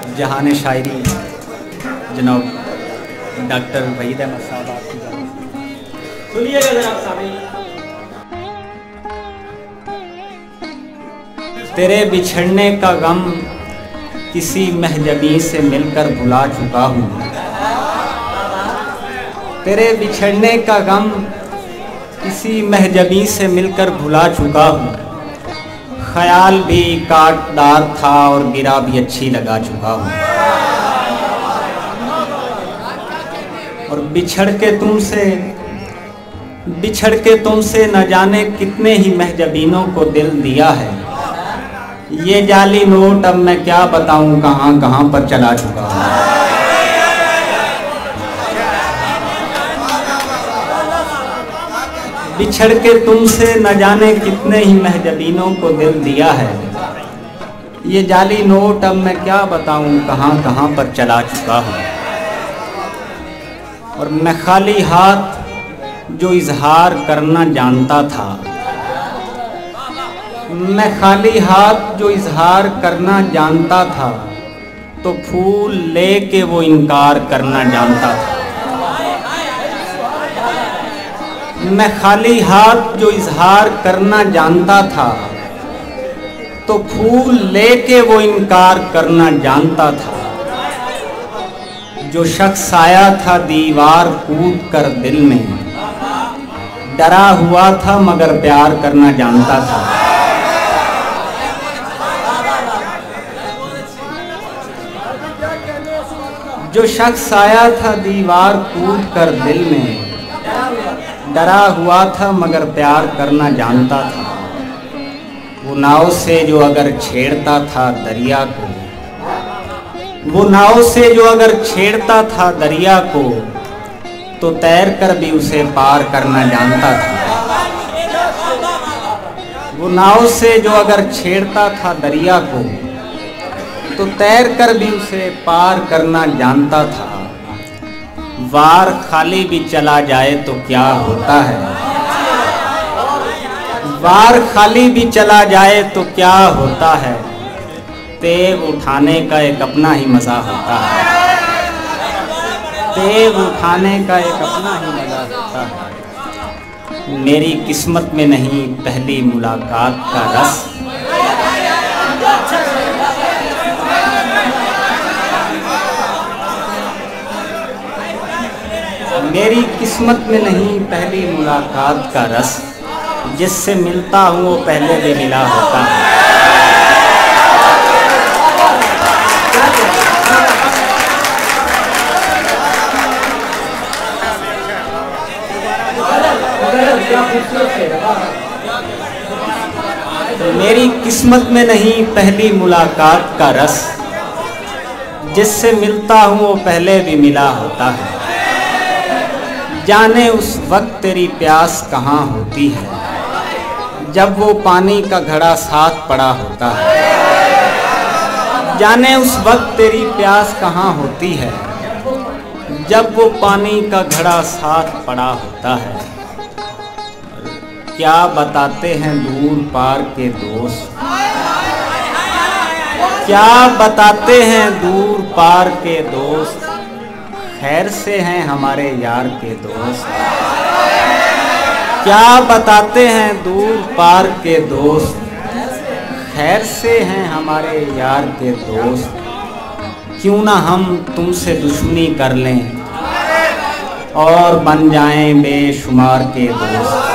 जहान शायरी जनाब डॉक्टर वहीद अहमद साहब आपकी जान सुनिएगा जनाब साहब। तेरे बिछड़ने का गम किसी महजबी से मिलकर भुला चुका हूँ। तेरे बिछड़ने का गम किसी महजबी से मिलकर भुला चुका हूँ। ख्याल भी काटदार था और गिरा भी अच्छी लगा चुका हूँ। और बिछड़ के तुमसे न जाने कितने ही महजबीनों को दिल दिया है। ये जाली नोट अब मैं क्या बताऊं कहाँ कहाँ पर चला चुका हूँ। बिछड़ के तुमसे न जाने कितने ही महजबीनों को दिल दिया है। ये जाली नोट अब मैं क्या बताऊं कहाँ कहाँ पर चला चुका हूँ। और मैं खाली हाथ जो इजहार करना जानता था, मैं खाली हाथ जो इजहार करना जानता था, तो फूल लेके वो इनकार करना जानता था। मैं खाली हाथ जो इजहार करना जानता था, तो फूल लेके वो इनकार करना जानता था। जो शख्स आया था दीवार कूद कर दिल में, डरा हुआ था मगर प्यार करना जानता था। जो शख्स आया था दीवार कूद कर दिल में, डरा हुआ था मगर प्यार करना जानता था। वो नाव से जो अगर छेड़ता था दरिया को, वो नाव से जो अगर छेड़ता था दरिया को, तो तैर कर भी उसे पार करना जानता था। वो नाव से जो अगर छेड़ता था दरिया को, तो तैर कर भी उसे पार करना जानता था। वार खाली भी चला जाए तो क्या होता है, वार खाली भी चला जाए तो क्या होता है। तेग उठाने का एक अपना ही मज़ा होता है, तेग उठाने का एक अपना ही मज़ा होता है। मेरी किस्मत में नहीं पहली मुलाकात का रस, मेरी किस्मत में नहीं पहली मुलाकात का रस। जिससे मिलता हूँ वो पहले भी मिला होता है। मेरी किस्मत में नहीं पहली मुलाकात का रस। जिससे मिलता हूँ वो पहले भी मिला होता है। जाने उस वक्त तेरी प्यास कहाँ होती है, जब वो पानी का घड़ा साथ पड़ा होता है। जाने उस वक्त तेरी प्यास कहाँ होती है, जब वो पानी का घड़ा साथ पड़ा होता है। क्या बताते हैं दूर पार के दोस्त, क्या बताते हैं दूर पार के दोस्त। खैर से हैं हमारे यार के दोस्त, क्या बताते हैं दूर पार के दोस्त। खैर से हैं हमारे यार के दोस्त। क्यों ना हम तुमसे दुश्मनी कर लें और बन जाएं बेशुमार के दोस्त।